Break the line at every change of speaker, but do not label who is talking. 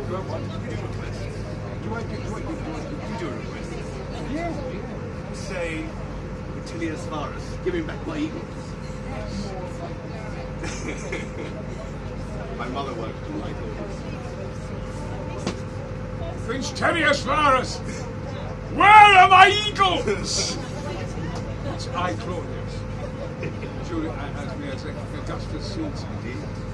Well, what did you do a request? Do I do a request? Yeah. Say, Attilius Varus, give me back my eagle. My mother worked to my orders.
Prince Telius Varus, where are my eagles? It's I, Claudius. As Augustus suits, indeed.